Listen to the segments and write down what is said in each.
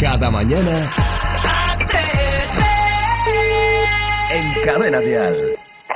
Cada mañana en Cadena Dial.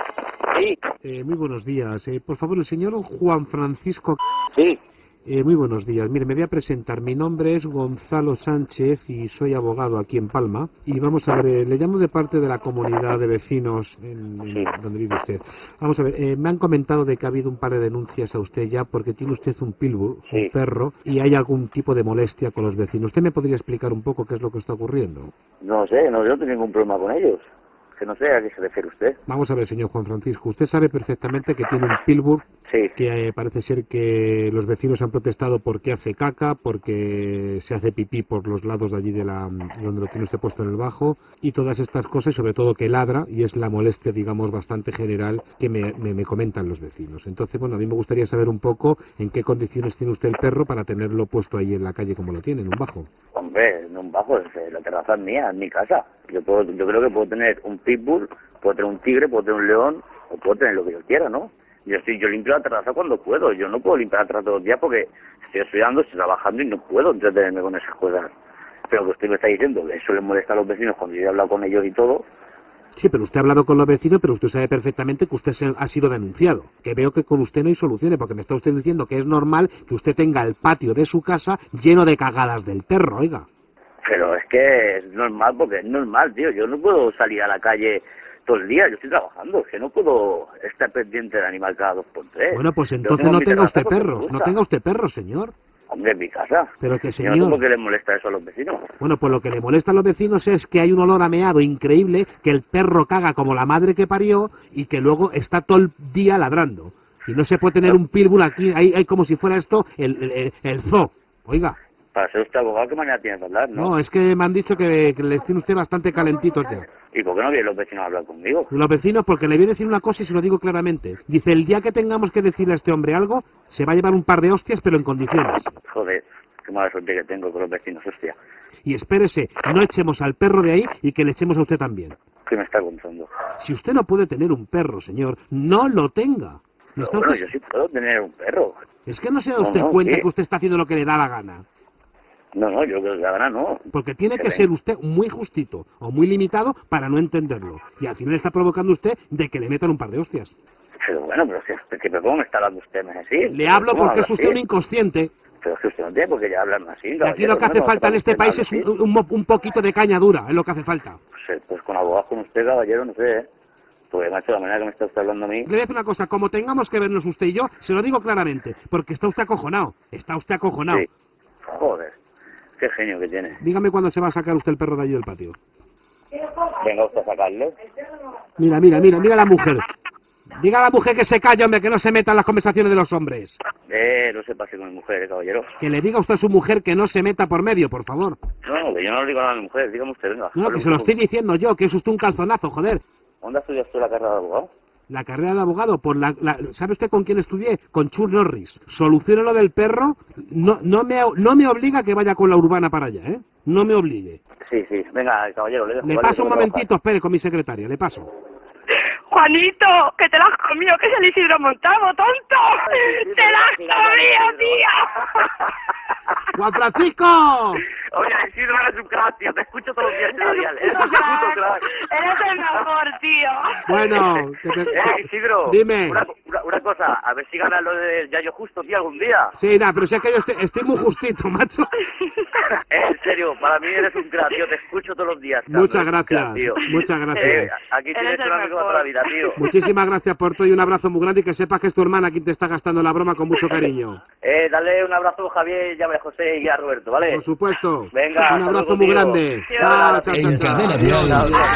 Sí. Muy buenos días. Por favor, el señor Juan Francisco... Sí. Muy buenos días. Mire, me voy a presentar. Mi nombre es Gonzalo Sánchez y soy abogado aquí en Palma. Y vamos a ver, le llamo de parte de la comunidad de vecinos donde vive usted. Vamos a ver, me han comentado de que ha habido un par de denuncias a usted ya porque tiene usted un pitbull, un perro, y hay algún tipo de molestia con los vecinos. ¿Usted me podría explicar un poco qué es lo que está ocurriendo? No sé, no, yo no tengo ningún problema con ellos. Que no sé a qué se refiere usted. Vamos a ver, señor Juan Francisco, usted sabe perfectamente que tiene un pitbull, Sí. que parece ser que los vecinos han protestado porque hace caca, porque se hace pipí por los lados de allí donde lo tiene usted puesto en el bajo, y todas estas cosas, y sobre todo que ladra, y es la molestia, digamos, bastante general que me comentan los vecinos. Entonces, bueno, a mí me gustaría saber un poco en qué condiciones tiene usted el perro para tenerlo puesto ahí en la calle como lo tiene, en un bajo. Hombre, no un bajo, la terraza es mía, es mi casa. Yo creo que puedo tener un pitbull, puedo tener un tigre, puedo tener un león, o puedo tener lo que yo quiera, ¿no? Yo limpio la terraza cuando puedo. Yo no puedo limpiar la terraza todos los días porque estoy estudiando, estoy trabajando y no puedo entretenerme con esas cosas. Pero que usted me está diciendo, eso les molesta a los vecinos cuando yo he hablado con ellos y todo. Sí, pero usted ha hablado con los vecinos, pero usted sabe perfectamente que usted ha sido denunciado. Que veo que con usted no hay soluciones, porque me está usted diciendo que es normal que usted tenga el patio de su casa lleno de cagadas del perro, oiga. Pero es que es normal, porque es normal, tío. Yo no puedo salir a la calle todo el día, yo estoy trabajando, es que no puedo estar pendiente del animal cada 2 por 3. Bueno, pues entonces no tenga usted perros, no tenga usted perros, señor. Hombre, en mi casa. Pero que, Yo señor... no sé por qué les molesta eso a los vecinos. Bueno, pues lo que le molesta a los vecinos es que hay un olor a meado increíble, que el perro caga como la madre que parió y que luego está todo el día ladrando. Y no se puede tener un pitbull aquí, hay como si fuera esto el zoo, oiga. Para ser usted abogado, ¿qué manera tiene de hablar, no? No, es que me han dicho que les tiene usted bastante calentitos ya. ¿Y por qué no vienen los vecinos a hablar conmigo? Los vecinos, porque le voy a decir una cosa y se lo digo claramente. Dice, el día que tengamos que decirle a este hombre algo, se va a llevar un par de hostias, pero en condiciones. Joder, qué mala suerte que tengo con los vecinos, hostia. Y espérese, no echemos al perro de ahí y que le echemos a usted también. ¿Qué me está contando? Si usted no puede tener un perro, señor, no lo tenga. Pero bueno, yo sí puedo tener un perro. Es que no se da usted cuenta que usted está haciendo lo que le da la gana. No, yo creo que la gana no. Porque tiene que ser usted muy justito o muy limitado para no entenderlo. Y al final está provocando usted de que le metan un par de hostias. Pero bueno, pero ¿cómo me está hablando usted así? Le hablo porque es usted un inconsciente. Pero es que usted no tiene por qué ya hablarme así. Y aquí lo que hace falta en este país es un poquito de caña dura, es lo que hace falta. Pues con abogados como usted, caballero, no sé, Porque, macho, la manera que me está usted hablando a mí... Le voy a decir una cosa, como tengamos que vernos usted y yo, se lo digo claramente, porque está usted acojonado. Está usted acojonado. Sí. Joder, qué genio que tiene. Dígame cuándo se va a sacar usted el perro de allí del patio. Venga usted a sacarle. Mira a la mujer. Diga a la mujer que se calle, hombre, que no se meta en las conversaciones de los hombres. No se pase con mi mujer, caballero. Que le diga usted a su mujer que no se meta por medio, por favor. No, que yo no le digo nada a mi mujer, dígame usted, venga. No, que se lo estoy diciendo yo, que es usted un calzonazo, joder. ¿Dónde estudió usted la carrera de abogado? La carrera de abogado, ¿sabe usted con quién estudié? Con Chuck Norris. Solucione lo del perro, no me obliga a que vaya con la urbana para allá, ¿eh? No me obligue. Sí, venga, caballero, le paso un momentito, espere, con mi secretaria, le paso. Juanito, que te la has comido, que es el Isidro Montado, tonto. ¡Te la has comido, tío! ¡Juan Francisco! Oye, Isidro, eres un crack, tío. Te escucho todos los días en la dial. Eres un puto crack. Eres el mejor, tío. Bueno, Isidro, dime. Una cosa, a ver si ganas lo de Yayo Justo, tío, algún día. Sí, nada, pero si es que yo estoy muy justito, macho. En serio, para mí eres un crack, tío. Te escucho todos los días. Muchas gracias, muchas gracias. Aquí tienes un amigo de toda la vida, tío. Muchísimas gracias por todo y un abrazo muy grande y que sepas que es tu hermana quien te está gastando la broma con mucho cariño. Dale un abrazo a Javier, ya a José y a Roberto, ¿vale? Por supuesto. Venga, un abrazo muy grande. Chao, chao, en chao. Cadena Dial.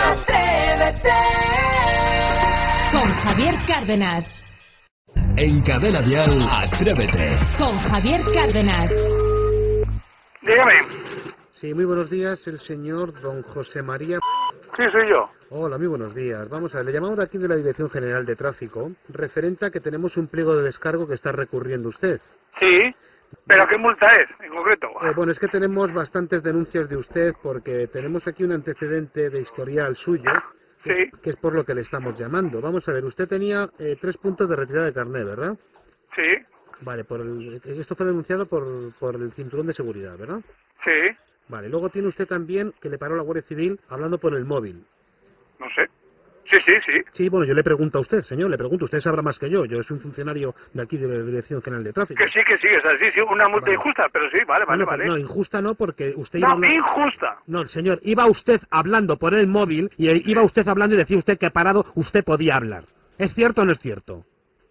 Con Javier Cárdenas. En Cadena Dial, Atrévete. Con Javier Cárdenas. Dígame. Sí, muy buenos días, el señor don José María. Sí, soy yo. Hola, muy buenos días. Vamos a ver, le llamamos de aquí de la Dirección General de Tráfico, referente a que tenemos un pliego de descargo que está recurriendo usted. Sí, pero ¿qué multa es, en concreto? Bueno, es que tenemos bastantes denuncias de usted porque tenemos aquí un antecedente de historial suyo, Sí. que es por lo que le estamos llamando. Vamos a ver, usted tenía 3 puntos de retirada de carné, ¿verdad? Sí, Vale, esto fue denunciado por el cinturón de seguridad, ¿verdad? sí. Vale, luego tiene usted también que le paró la Guardia Civil hablando por el móvil. No sé. Sí, sí, sí. Sí, bueno, yo le pregunto a usted, señor, le pregunto, usted sabrá más que yo soy un funcionario de aquí de la Dirección General de Tráfico. Que sí, es así, sí, una multa Vale. injusta, pero sí, vale, Bueno, vale. No, injusta no, porque usted No, iba injusta. No, señor, iba usted hablando por el móvil y iba usted hablando y decía usted que parado usted podía hablar. ¿Es cierto o no es cierto?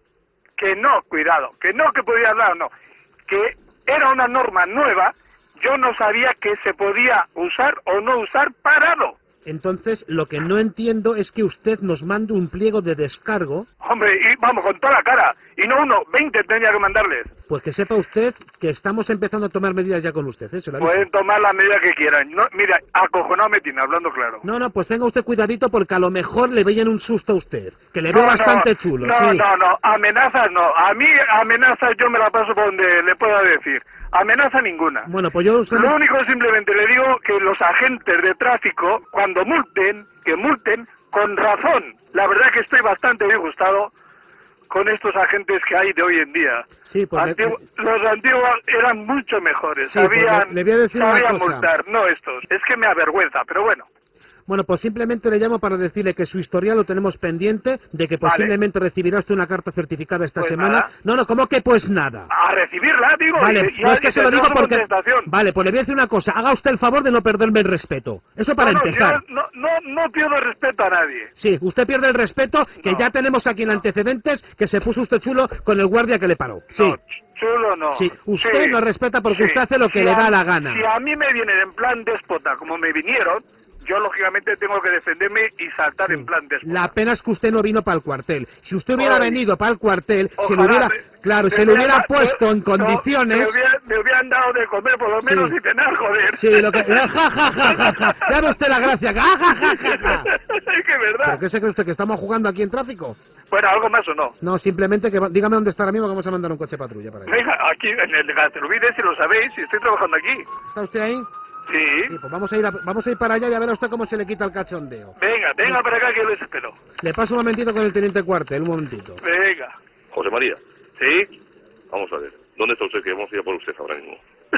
Que no, cuidado, que podía hablar o no. Que era una norma nueva, yo no sabía que se podía usar o no usar parado. Entonces, lo que no entiendo es que usted nos mande un pliego de descargo. Hombre, y vamos, con toda la cara. Y no uno, 20 tenía que mandarles. Pues que sepa usted que estamos empezando a tomar medidas ya con usted, ¿eh? Se lo aviso. Pueden tomar la medida que quieran. No, mira, acojonado me tiene, hablando claro. No, pues tenga usted cuidadito porque a lo mejor le veían un susto a usted, que le veo bastante chulo. No, sí. no, amenazas no. A mí amenazas yo me la paso por donde le pueda decir. Amenaza ninguna. Bueno, pues yo... Lo único simplemente le digo que los agentes de tráfico, cuando multen, que multen con razón. La verdad que estoy bastante disgustado con estos agentes que hay de hoy en día. Sí, pues los antiguos eran mucho mejores, sí, sabían, pues le voy a decir una sabían cosa. multar, no estos. Es que me avergüenza, pero bueno. Bueno, pues simplemente le llamo para decirle que su historial lo tenemos pendiente, de que posiblemente recibirá usted una carta certificada esta Pues semana. nada. No, ¿cómo que pues nada? A recibirla, digo. Vale, y no es que se lo digo su porque... contestación. Vale, pues le voy a decir una cosa, haga usted el favor de no perderme el respeto. Eso para empezar. Yo no pierdo respeto a nadie. Sí, usted pierde el respeto, que ya tenemos aquí en antecedentes que se puso usted chulo con el guardia que le paró. Sí. No, chulo no. Sí, usted no respeta porque Sí. usted hace lo que Si le a- da la gana. Si a mí me vienen en plan déspota como me vinieron, yo lógicamente tengo que defenderme y saltar en plan déspota. La pena es que usted no vino para el cuartel. Si usted hubiera Ay. venido para el cuartel, se Ojalá le hubiera, me se le hubiera hubiera- puesto en no, condiciones. me hubieran dado de comer por lo menos Sí. y cenar, joder. Sí, lo que... Ja, ja, ja, ja, ja. Ya ve usted la gracia. Ja, ja, ja, ja, ja. Es que es verdad. ¿Pero qué se cree usted, que estamos jugando aquí en tráfico? Bueno, algo más o no. No, simplemente que... Dígame dónde está ahora mismo, que vamos a mandar un coche patrulla para allá. Venga, aquí en el Gastrubide, si lo sabéis, si estoy trabajando aquí. ¿Está usted ahí? Sí. Sí, pues vamos a ir para allá y a ver a usted cómo se le quita el cachondeo. Venga para acá que yo les espero. Le paso un momentito con el teniente cuartel, un momentito. Venga. José María, ¿Sí? vamos a ver. ¿Dónde está usted? Que vamos a ir a por usted ahora mismo.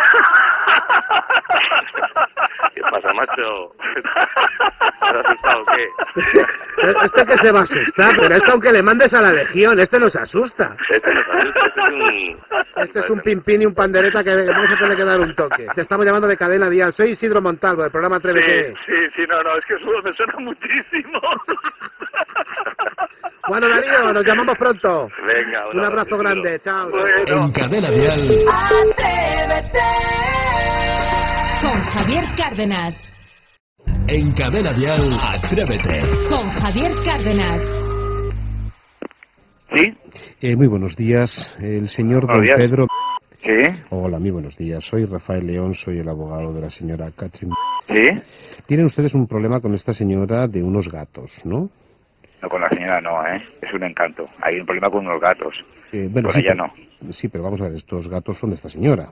¿Qué pasa, macho? ¿Te has asustado o qué? Este que se va a asustar, pero este aunque le mandes a la legión, este no se asusta. Este no es adulto, este es un... Este es un pimpín y un pandereta que vamos a tener que dar un toque. Te estamos llamando de Cadena Dial. Soy Isidro Montalvo, del programa Atrévete. Sí, no, es que eso me suena muchísimo. Bueno, Darío, nos llamamos pronto. Venga, Un abrazo grande, chao. Bueno. En Cadena Dial, Atrévete con Javier Cárdenas. en Cadena Dial, Atrévete. Con Javier Cárdenas. ¿Sí? Muy buenos días, el señor Buenos don días. Pedro. ¿Sí? Hola, muy buenos días. Soy Rafael León, soy el abogado de la señora Catherine. ¿Sí? Tienen ustedes un problema con esta señora de unos gatos, ¿no? No, con la señora no, ¿eh? Es un encanto. Hay un problema con unos gatos. Bueno, Con sí, ella pero, sí, pero vamos a ver, estos gatos son de esta señora.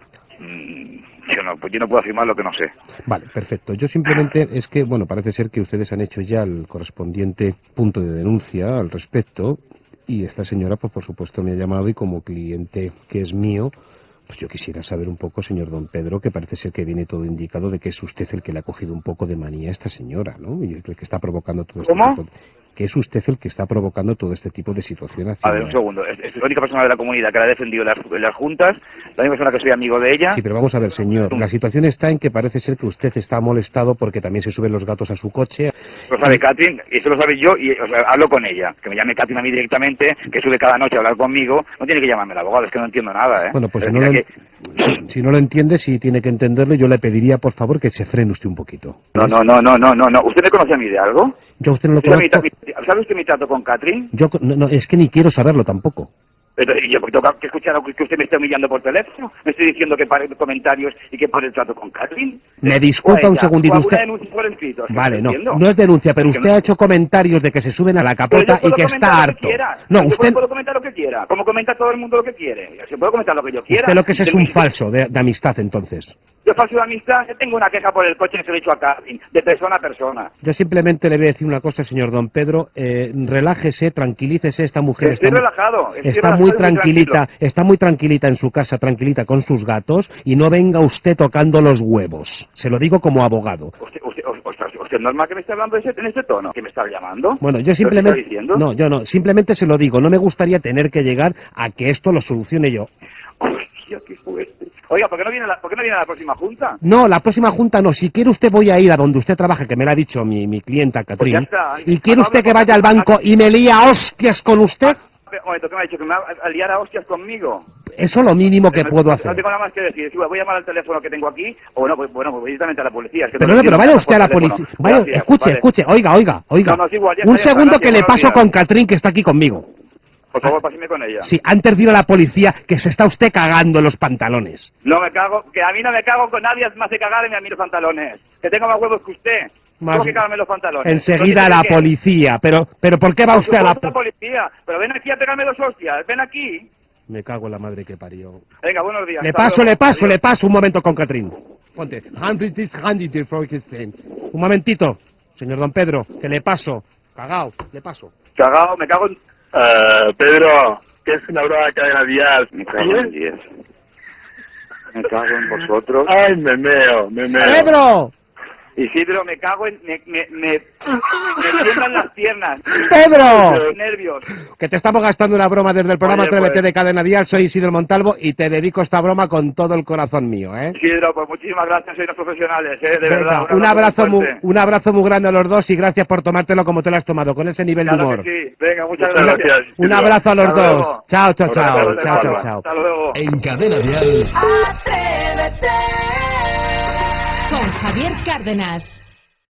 Yo no puedo afirmar lo que no sé. Vale, perfecto. Yo simplemente es que, bueno, parece ser que ustedes han hecho ya el correspondiente punto de denuncia al respecto y esta señora, pues por supuesto me ha llamado y como cliente que es mío, pues yo quisiera saber un poco, señor don Pedro, que parece ser que viene todo indicado de que es usted el que le ha cogido un poco de manía a esta señora, ¿no? Y el que está provocando todo ¿Cómo? este tipo que es usted el que está provocando todo este tipo de situación hacia... A ver, un segundo. Es la única persona de la comunidad que la ha defendido en las juntas, la única persona que soy amigo de ella. Sí, pero vamos a ver, señor. La situación está en que parece ser que usted está molestado porque también se suben los gatos a su coche. Lo sabe Catherine, y eso lo sabe yo, y o sea, hablo con ella. Que me llame Catherine a mí directamente, que sube cada noche a hablar conmigo. No tiene que llamarme el abogado, es que no entiendo nada, ¿eh? Bueno, pues Es si no, decir, si no lo entiende, si tiene que entenderlo, yo le pediría, por favor, que se frene usted un poquito. No. ¿Usted me conoce a mí de algo? Yo a usted no lo ¿Sabe conozco. ¿Sabe usted mi trato con Catherine? Yo, no, es que ni quiero saberlo tampoco. Pero yo tengo que escuchar que usted me está humillando por teléfono. Me estoy diciendo que pare comentarios y que pare el trato con Catherine. Me disculpa un segundito, usted... Denuncia por escrito, Vale, no entiendo. es denuncia, pero Es que usted no- ha hecho comentarios de que se suben a la Pero capota yo puedo y que comentar está lo harto. quiera. No, Yo usted... puedo comentar lo que quiera. Como comenta todo el mundo lo que quiere. Se puede comentar lo que yo quiera. Usted lo que es un falso de amistad, entonces. Yo falso de amistad, yo tengo una queja por el coche que se lo he dicho a Carmen, de persona a persona. Yo simplemente le voy a decir una cosa, señor don Pedro, relájese, tranquilícese, esta mujer estoy relajado, está muy tranquilita en su casa, tranquilita con sus gatos, y no venga usted tocando los huevos. Se lo digo como abogado. ¿Usted es normal que me esté hablando en ese tono? ¿Que me está llamando? Bueno, yo simplemente... No, yo no, simplemente se lo digo, no me gustaría tener que llegar a que esto lo solucione yo. Hostia, qué fuerte. Oiga, ¿por qué no viene a la próxima junta? No, la próxima junta no. Si quiere usted voy a ir a donde usted trabaja, que me lo ha dicho mi clienta, Catrín. Pues y quiere usted que vaya al banco y me lía hostias con usted. Un momento, ¿qué me ha dicho? ¿Que me va a liar a hostias conmigo? Eso es lo mínimo que puedo hacer. No tengo nada más que decir. Si voy a llamar al teléfono que tengo aquí, o no, pues voy directamente a la policía. Es que pero vaya usted a la policía. Vaya, escuche, oiga. No, sí, igual, un segundo que le paso con Catrín, que está aquí conmigo. Por favor, páseme con ella. Sí, antes de ir a la policía, que se está usted cagando en los pantalones. No me cago, que a mí no me cago con nadie más de cagarme a mí los pantalones. Que tengo más huevos que usted. Tengo que cagarme los pantalones. Enseguida a la policía. Pero ¿por qué va usted a la policía? Pero ven aquí a pegarme dos hostias, ven aquí. Me cago en la madre que parió. Venga, buenos días. Le paso un momento con Catrín. Ponte. Un momentito, señor don Pedro, que le paso. Cagao, le paso. Cagao, me cago en... Pedro, que es una broma de cadena dial. Me cago en 10. Me cago en vosotros. Ay, me meo. ¡Pedro! Isidro, me cago en... Me tiemblan las piernas. ¡Pedro! Nervios. Que te estamos gastando una broma desde el programa Oye, Atrévete pues. de Cadena Dial. Soy Isidro Montalvo y te dedico esta broma con todo el corazón mío, ¿eh? Isidro, pues muchísimas gracias, sois unos profesionales, de Venga, verdad. un abrazo muy grande a los dos y gracias por tomártelo como te lo has tomado, con ese nivel de humor. Que sí. Venga, muchas gracias. Un abrazo a los Hasta dos. luego. Chao. Hasta luego. En Cadena Dial. Atrévete con Javier Cárdenas.